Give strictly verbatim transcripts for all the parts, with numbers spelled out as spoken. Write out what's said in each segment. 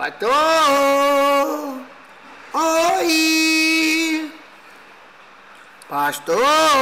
Pastor! Oi! Pastor!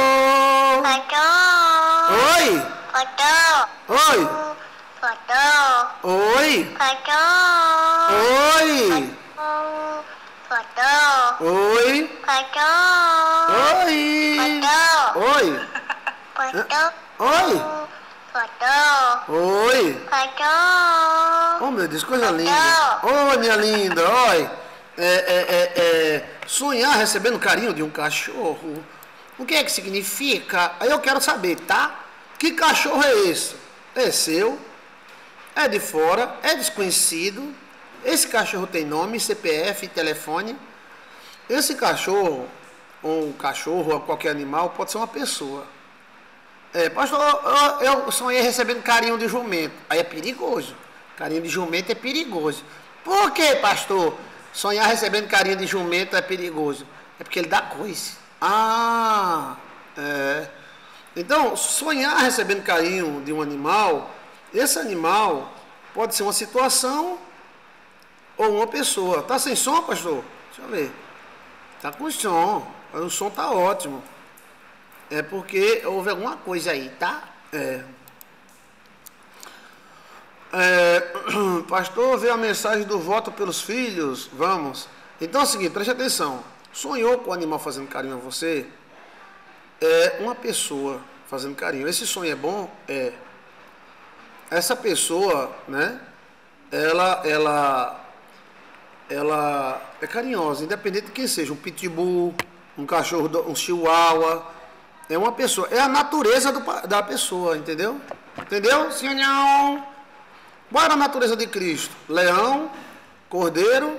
Pastor! Oi! Pastor! Oi! Pastor! Oi! Pastor! Oi! Pastor! Oi! Pastor! Oi! Pastor! Oi! Pastor! Oi! Pastor! Oi! Pastor! Oh, meu Deus, coisa linda! Oi, minha linda! Oi! É, é, é, é, sonhar recebendo carinho de um cachorro. O que é que significa? Aí eu quero saber, tá? Que cachorro é esse? É seu? É de fora? É desconhecido? Esse cachorro tem nome, C P F, telefone? Esse cachorro, ou um cachorro, ou qualquer animal, pode ser uma pessoa. É, pastor, eu, eu sonhei recebendo carinho de jumento. Aí é perigoso. Carinho de jumento é perigoso. Por que, pastor? Sonhar recebendo carinho de jumento é perigoso. É porque ele dá coice. Ah, é. Então, sonhar recebendo carinho de um animal, esse animal pode ser uma situação ou uma pessoa. Tá sem som, pastor? Deixa eu ver. Tá com som. O som tá ótimo. É porque houve alguma coisa aí, tá? É. É, pastor, veio a mensagem do voto pelos filhos. Vamos. Então é o seguinte, preste atenção. Sonhou com o animal fazendo carinho a você? É uma pessoa fazendo carinho. Esse sonho é bom? É. Essa pessoa, né? Ela, ela, ela é carinhosa, independente de quem seja. Um pitbull, um cachorro, um chihuahua. É uma pessoa, é a natureza do, da pessoa, entendeu? Entendeu? Sim ou não? Qual era a natureza de Cristo? Leão, cordeiro,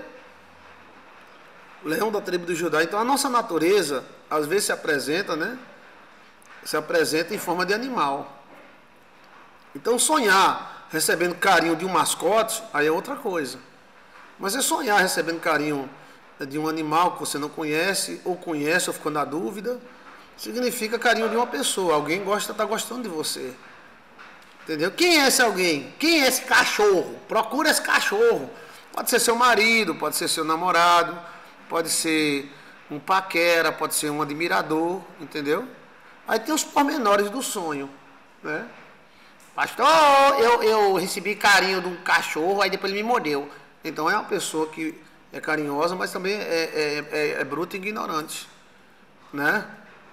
leão da tribo de Judá. Então a nossa natureza, às vezes se apresenta, né? Se apresenta em forma de animal. Então sonhar recebendo carinho de um mascote, aí é outra coisa. Mas é sonhar recebendo carinho de um animal que você não conhece, ou conhece, ou ficou na dúvida, significa carinho de uma pessoa. Alguém gosta, está gostando de você. Entendeu? Quem é esse alguém? Quem é esse cachorro? Procura esse cachorro. Pode ser seu marido, pode ser seu namorado, pode ser um paquera, pode ser um admirador, entendeu? Aí tem os pormenores do sonho, né? Pastor, eu, eu recebi carinho de um cachorro, aí depois ele me mordeu. Então é uma pessoa que é carinhosa, mas também é, é, é, é bruta e ignorante, né?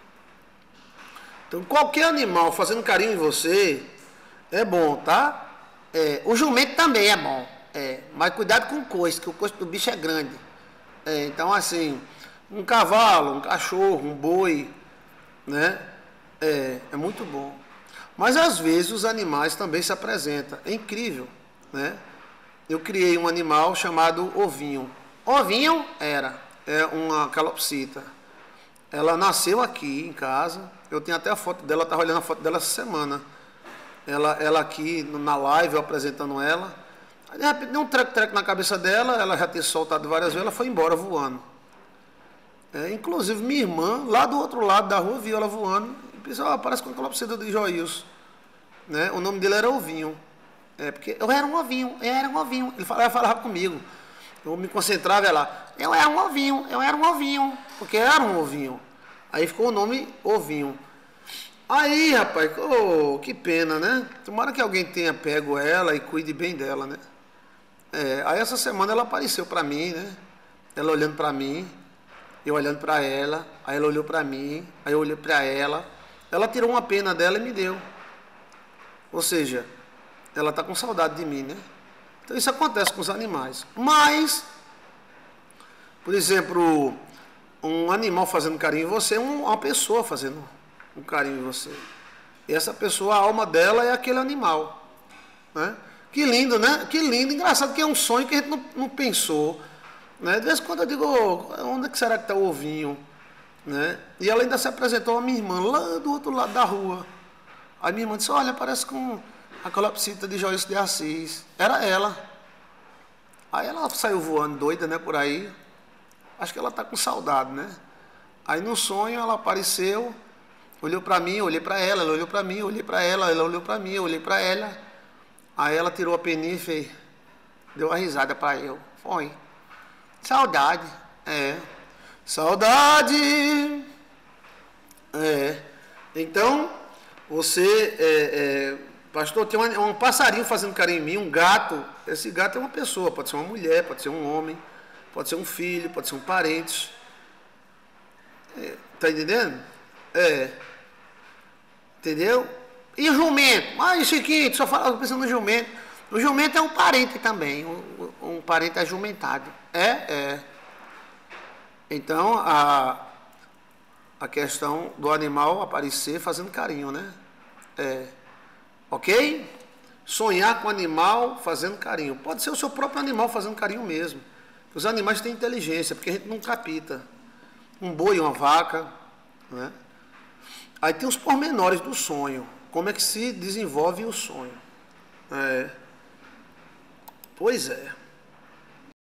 Então, qualquer animal fazendo carinho em você é bom, tá? É, o jumento também é bom. É, mas cuidado com o coice, que o coice do bicho é grande. É, então, assim, um cavalo, um cachorro, um boi, né? É, é muito bom. Mas, às vezes, os animais também se apresentam. É incrível, né? Eu criei um animal chamado ovinho. Ovinho era, é uma calopsita. Ela nasceu aqui em casa. Eu tenho até a foto dela, eu estava olhando a foto dela essa semana. Ela, ela aqui na live, eu apresentando ela. Aí, de repente, deu um treco-treco na cabeça dela, ela já tinha soltado várias vezes, ela foi embora voando. É, inclusive, minha irmã, lá do outro lado da rua, viu ela voando e pensou, ah, parece com a calopsita de Joilson. Né? O nome dele era Ovinho. É, porque eu era um ovinho, eu era um ovinho. Ele falava, falava comigo. Eu me concentrava, ela, eu era um ovinho, eu era um ovinho, porque eu era um ovinho. Aí ficou o nome Ovinho. Aí, rapaz, oh, que pena, né? Tomara que alguém tenha pego ela e cuide bem dela, né? É, aí essa semana ela apareceu pra mim, né? Ela olhando pra mim, eu olhando pra ela, aí ela olhou pra mim, aí eu olhei pra ela. Ela tirou uma pena dela e me deu. Ou seja, ela tá com saudade de mim, né? Então isso acontece com os animais. Mas, por exemplo, um animal fazendo carinho em você é uma pessoa fazendo um carinho em você. E essa pessoa, a alma dela é aquele animal, né? Que lindo, né? Que lindo, engraçado que é um sonho que a gente não, não pensou, né? De vez em quando eu digo, oh, onde é que será que está o ovinho, né? E ela ainda se apresentou a minha irmã lá do outro lado da rua. Aí minha irmã disse, olha, parece com a calopsita de Joilson de Assis. Era ela. Aí ela saiu voando doida, né, por aí. Acho que ela está com saudade, né? Aí no sonho ela apareceu, olhou para mim, olhei para ela, ela olhou para mim, olhei para ela, ela olhou para mim, olhei para ela. Aí ela tirou a peninha e fez, Deu uma risada para eu. Foi. Saudade. É. Saudade. É. Então, você, é, é, pastor, tem um, um passarinho fazendo carinho em mim, um gato. Esse gato é uma pessoa, pode ser uma mulher, pode ser um homem, pode ser um filho, pode ser um parente. É, tá entendendo? É. Entendeu? E o jumento? Ah, Chiquinho, só fala pensando no jumento. O jumento é um parente também, um, um parente ajumentado. É, é. Então, a, a questão do animal aparecer fazendo carinho, né? É. Ok? Sonhar com o animal fazendo carinho. Pode ser o seu próprio animal fazendo carinho mesmo. Os animais têm inteligência, porque a gente não capita. Um boi, uma vaca, né? Aí tem os pormenores do sonho. Como é que se desenvolve o sonho? É. Pois é.